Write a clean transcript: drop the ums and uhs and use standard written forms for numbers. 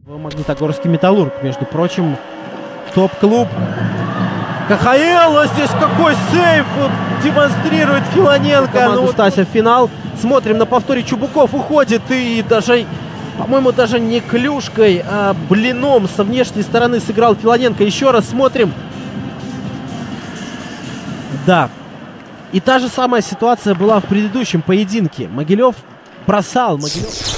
Магнитогорский Металлург, между прочим, топ-клуб. КХЛ, а здесь какой сейф демонстрирует Филоненко. Ну, Стася в финал. Смотрим на повторе, Чубуков уходит и даже, по-моему, даже не клюшкой, а блином со внешней стороны сыграл Филоненко. Еще раз смотрим. Да. И та же самая ситуация была в предыдущем поединке. Могилев бросал.